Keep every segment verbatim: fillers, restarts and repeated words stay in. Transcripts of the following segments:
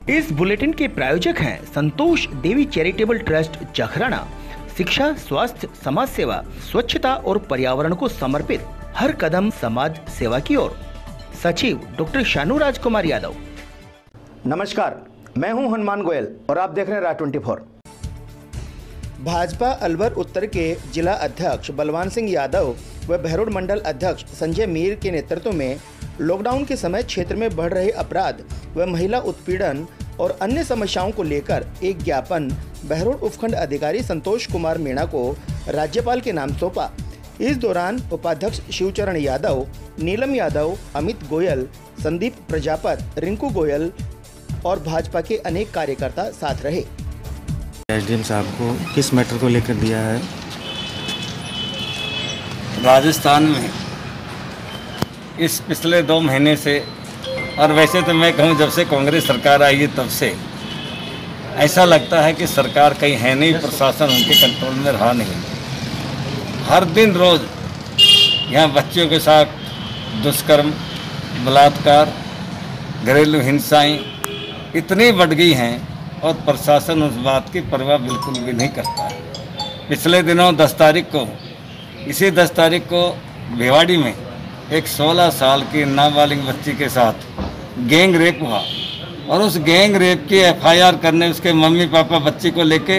इस बुलेटिन के प्रायोजक हैं संतोष देवी चैरिटेबल ट्रस्ट जखराना। शिक्षा, स्वास्थ्य, समाज सेवा, स्वच्छता और पर्यावरण को समर्पित हर कदम समाज सेवा की ओर। सचिव डॉक्टर शानू राजकुमार यादव। नमस्कार, मैं हूं हनुमान गोयल और आप देख रहे हैं राज ट्वेंटी फोर। भाजपा अलवर उत्तर के जिला अध्यक्ष बलवान सिंह यादव व बहरोड मंडल अध्यक्ष संजय मीर के नेतृत्व में लॉकडाउन के समय क्षेत्र में बढ़ रहे अपराध व महिला उत्पीड़न और अन्य समस्याओं को लेकर एक ज्ञापन बहरोड उपखंड अधिकारी संतोष कुमार मीणा को राज्यपाल के नाम सौंपा। इस दौरान उपाध्यक्ष शिवचरण यादव, नीलम यादव, अमित गोयल, संदीप प्रजापत, रिंकू गोयल और भाजपा के अनेक कार्यकर्ता साथ रहे। एसडीएम साहब को किस मैटर को लेकर दिया है? राजस्थान में इस पिछले दो महीने से, और वैसे तो मैं कहूँ जब से कांग्रेस सरकार आई है तब से ऐसा लगता है कि सरकार कहीं है नहीं, प्रशासन उनके कंट्रोल में रहा नहीं। हर दिन रोज यहाँ बच्चियों के साथ दुष्कर्म, बलात्कार, घरेलू हिंसाएं इतनी बढ़ गई हैं और प्रशासन उस बात की परवाह बिल्कुल भी नहीं करता है। पिछले दिनों दस तारीख को इसी दस तारीख को भिवाड़ी में एक सोलह साल की नाबालिग बच्ची के साथ गैंग रेप हुआ और उस गैंग रेप की एफआईआर करने उसके मम्मी पापा बच्ची को लेके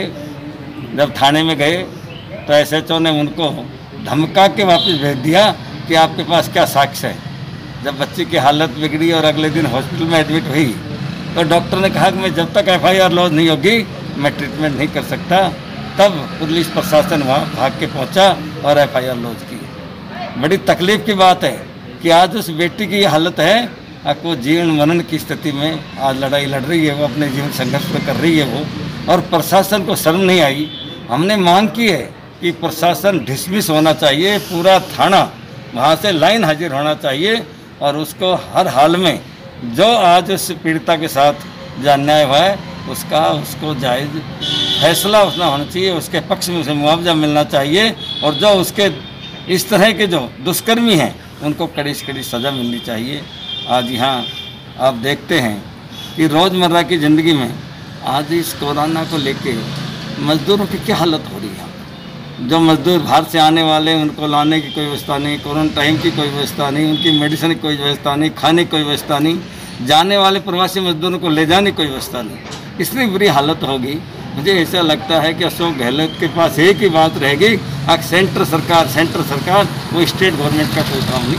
जब थाने में गए तो एसएचओ ने उनको धमका के वापस भेज दिया कि आपके पास क्या साक्ष्य है। जब बच्ची की हालत बिगड़ी और अगले दिन हॉस्पिटल में एडमिट हुई तो डॉक्टर ने कहा कि मैं जब तक एफआईआर लॉन्च नहीं होगी मैं ट्रीटमेंट नहीं कर सकता। तब पुलिस प्रशासन वहाँ भाग के पहुँचा और एफआईआर लॉन्च की। बड़ी तकलीफ की बात है कि आज उस बेटी की हालत है, वो जीवन मरण की स्थिति में आज लड़ाई लड़ रही है, वो अपने जीवन संघर्ष में कर रही है वो, और प्रशासन को शर्म नहीं आई। हमने मांग की है कि प्रशासन डिसमिस होना चाहिए, पूरा थाना वहाँ से लाइन हाजिर होना चाहिए और उसको हर हाल में जो आज उस पीड़िता के साथ जो अन्याय हुआ है उसका उसको जायज़ फैसला उसना होना चाहिए, उसके पक्ष में उसे मुआवजा मिलना चाहिए और जो उसके इस तरह के जो दुष्कर्मी हैं उनको कड़ी से कड़ी सज़ा मिलनी चाहिए। आज यहाँ आप देखते हैं कि रोज़मर्रा की ज़िंदगी में आज इस कोरोना को लेके मज़दूरों की क्या हालत हो रही है। जो मज़दूर बाहर से आने वाले उनको लाने की कोई व्यवस्था नहीं, क्वारंटाइन की कोई व्यवस्था नहीं, उनकी मेडिसिन की कोई व्यवस्था नहीं, खाने की कोई व्यवस्था नहीं, जाने वाले प्रवासी मज़दूरों को ले जाने की कोई व्यवस्था नहीं। इतनी बुरी हालत होगी। मुझे ऐसा लगता है कि अशोक गहलोत के पास एक ही बात रहेगी, अब सेंटर सरकार सेंटर सरकार वो स्टेट गवर्नमेंट का कोई काम नहीं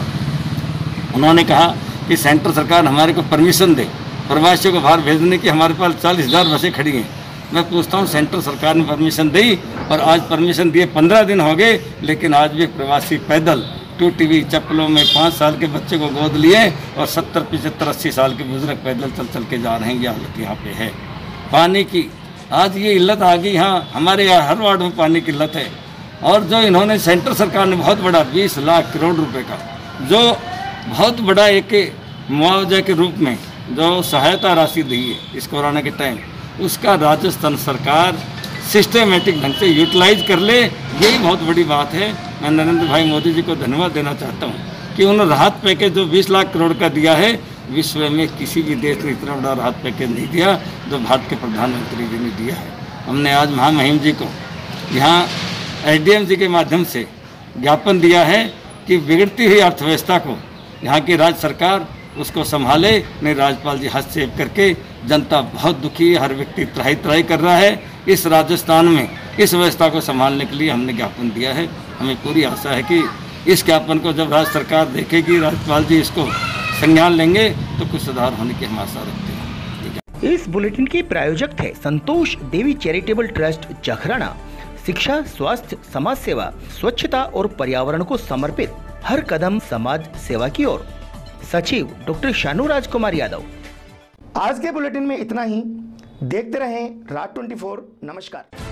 करता। उन्होंने कहा कि सेंटर सरकार हमारे को परमिशन दे प्रवासियों को बाहर भेजने की, हमारे पास चालीस हज़ार बसें खड़ी हैं। मैं पूछता हूँ सेंटर सरकार ने परमिशन दी और आज परमिशन दिए पंद्रह दिन हो गए, लेकिन आज भी प्रवासी पैदल टूटी हुई चप्पलों में पाँच साल के बच्चे को गोद लिए और सत्तर पचहत्तर अस्सी साल के बुजुर्ग पैदल चल चल के जा रहे हैं। ये हालत यहाँ पे है। पानी की आज ये इल्लत आ गई। यहाँ हमारे यहाँ हर वार्ड में पानी की इल्लत है और जो इन्होंने सेंटर सरकार ने बहुत बड़ा बीस लाख करोड़ रुपए का जो बहुत बड़ा एक मुआवजे के रूप में जो सहायता राशि दी है इस कोरोना के टाइम, उसका राजस्थान सरकार सिस्टमेटिक ढंग से यूटिलाइज कर ले, यही बहुत बड़ी बात है। मैं नरेंद्र भाई मोदी जी को धन्यवाद देना चाहता हूँ कि उन्होंने राहत पैकेज जो बीस लाख करोड़ का दिया है, विश्व में किसी भी देश ने इतना बड़ा राहत पैकेज नहीं दिया जो भारत के प्रधानमंत्री जी ने दिया है। हमने आज महामहिम जी को यहाँ एसडीएम जी के माध्यम से ज्ञापन दिया है कि बिगड़ती हुई अर्थव्यवस्था को यहाँ की राज्य सरकार उसको संभाले। नहीं राज्यपाल जी हस्तक्षेप करके जनता बहुत दुखी है, हर व्यक्ति त्राही त्राही कर रहा है। इस राजस्थान में इस व्यवस्था को संभालने के लिए हमने ज्ञापन दिया है। हमें पूरी आशा है कि इस ज्ञापन को जब राज्य सरकार देखेगी, राज्यपाल जी इसको संज्ञान लेंगे तो कुछ सुधार होने की हम आशा रखते हैं। इस बुलेटिन के प्रायोजक थे संतोष देवी चैरिटेबल ट्रस्ट जखराना। शिक्षा, स्वास्थ्य, समाज सेवा, स्वच्छता और पर्यावरण को समर्पित हर कदम समाज सेवा की ओर। सचिव डॉक्टर शानू राजकुमार यादव। आज के बुलेटिन में इतना ही। देखते रहें राज ट्वेंटी फोर। नमस्कार।